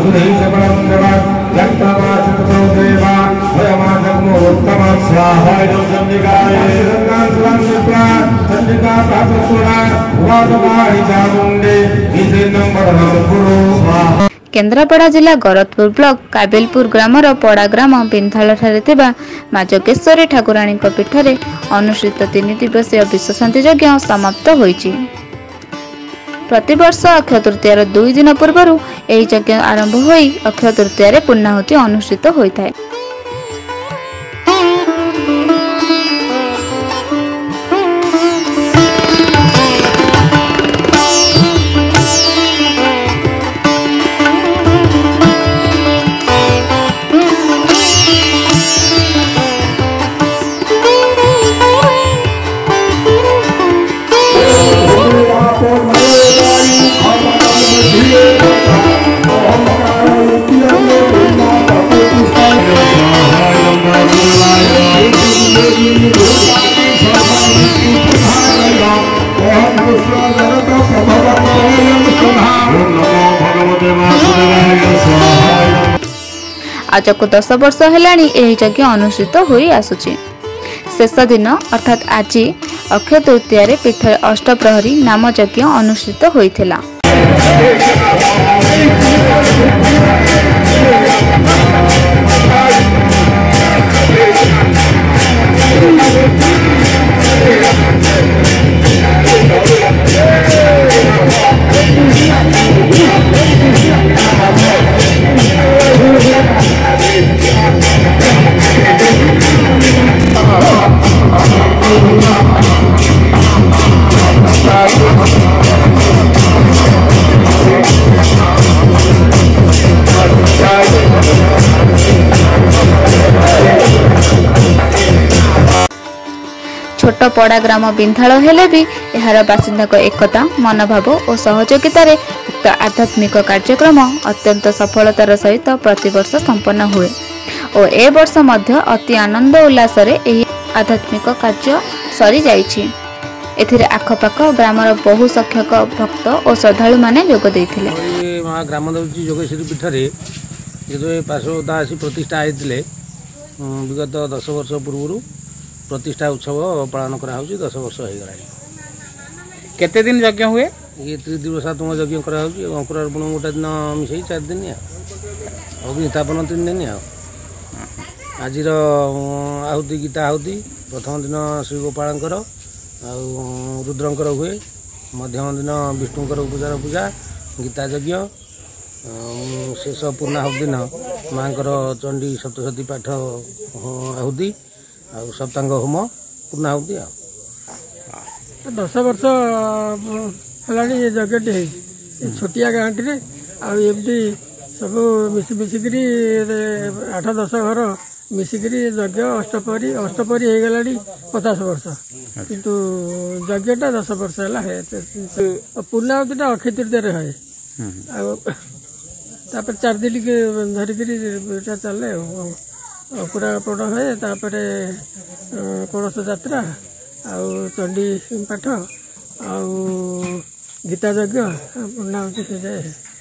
केन्द्रापड़ा जिला Garatpur block Kabilpur grammar पड़ा ग्राम बिंधाल माँ जोगेश्वरी ठाकुराणी पीठ में अनुष्ठित 3 दिवसीय विश्वशांति यज्ञ समाप्त होईछि। प्रतिवर्ष अक्षय तृतीयार 2 दिन पूर्व यज्ञ आरंभ हो अक्षय तृतीय पूर्णाहुति अनुष्ठित होता है। आज को 10 वर्ष हेलानी यह यज्ञ अनुष्ठित होई आसुची। शेष दिन अर्थात आज अक्षय तृतीय पीठ अष्टप्रहरी नाम यज्ञ अनुष्ठित होइथिला। छोट पड़ा ग्राम बिंधाल हेले भी यार बासिंदा एकता मनोभाव और सहयोगितार उक्त आध्यात्मिक कार्यक्रम अत्यंत सफलतार सहित प्रतिवर्ष संपन्न हुए और ए वर्ष मध्य अति आनंद उल्लास आध्यात्मिक कार्य सरी जाइछि। एथिरे आखपाख ग्रामर बहु संख्यक भक्त और श्रद्धालु माने जोग देथिले। ग्राम देवती जोगेश्वरी पीठ में जो पार्श्वदा आसी प्रतिष्ठा होते विगत 10 वर्ष पूर्व प्रतिष्ठा उत्सव पालन करा 10 वर्ष हो गला। केते दिन यज्ञ हुए? ये त्रिदिवसात्मक यज्ञ करा अंकुरार्पण गोटे दिन मिसई 4 दिन अग्निस्थापन 3 दिन आज आहुति गीता आहुति प्रथम दिन श्री गोपालंकर रुद्रंकर हुए मध्यम दिन विष्णुकर पूजार पूजा गीता यज्ञ शेष पूर्णाहुति दिन माँ चंडी सप्तशती पाठ आहुति सप्तांग होम पूर्णाहुति। 10 वर्ष है यज्ञ छोटिया गाँटी आमती सब मिसिकी 8-10 घर मिसिकी यज्ञ अष्टपरी हो गला 50 वर्ष किंतु यज्ञटा 10 वर्ष है। पूर्णाहुतिटा अक्षय तृतीय है तापर 4 दिन धरिकी चले अंकुरार्पण है तापर कलश यात्रा चंडी पाठ आ गीता यज्ञ पूर्णाहुति हो जाए।